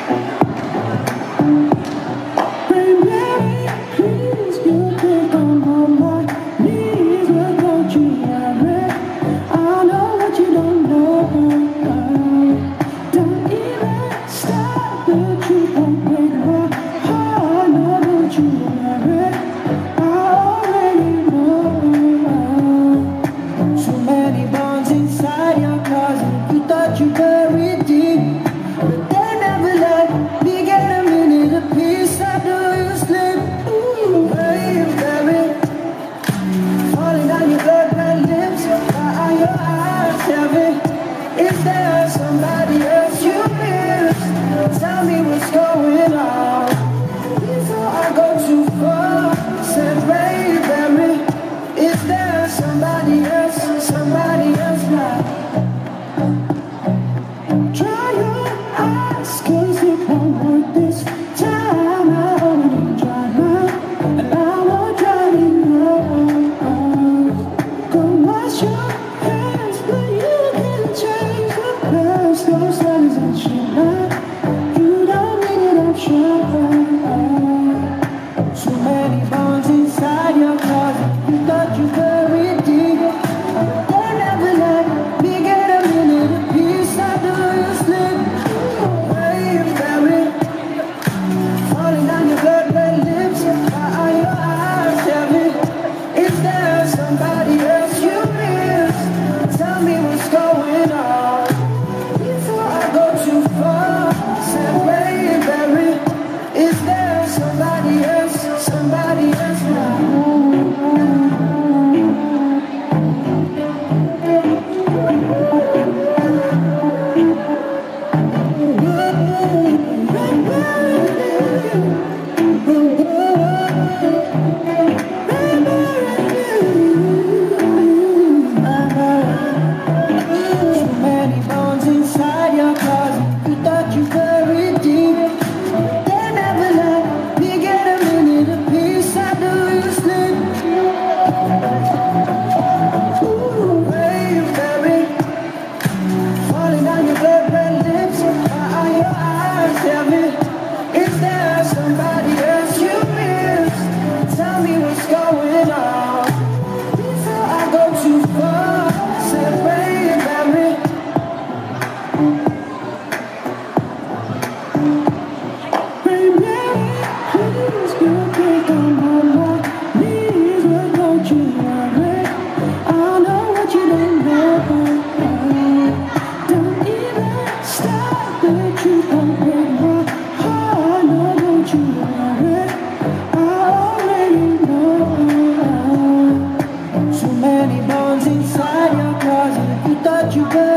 Is there somebody else you miss? Tell me what's going on before I go too far. Said baby, is there somebody else now? Try your eyes, 'cause it won't work this time. I only tried now, and I won't try anymore. Go wash your hands, but you can change the past. Those letters that you write, you don't need it, I'm sure. Too many bones inside your closet, you thought you buried deep. They never let me get a minute of peace. I do you slip away and buried, falling down your blood red lips. Why are your eyes heavy? Is there somebody else you miss? Tell me what's going on before I go too far. Said baby, is there somebody else now? Too many bones inside your closet, you thought you buried deep. They never let me get a minute of peace. I do you slip? Ooh, baby, falling down your blood red lips. Why are your eyes heavy? Is there somebody else you miss? Tell me what's going on before I go too far. Said baby, please don't take on my mind. Please don't you worry. I know what you don't know. Don't even stop, but you don't break my heart. No, don't you worry. I already know. Too many bones inside your closet, you thought you could.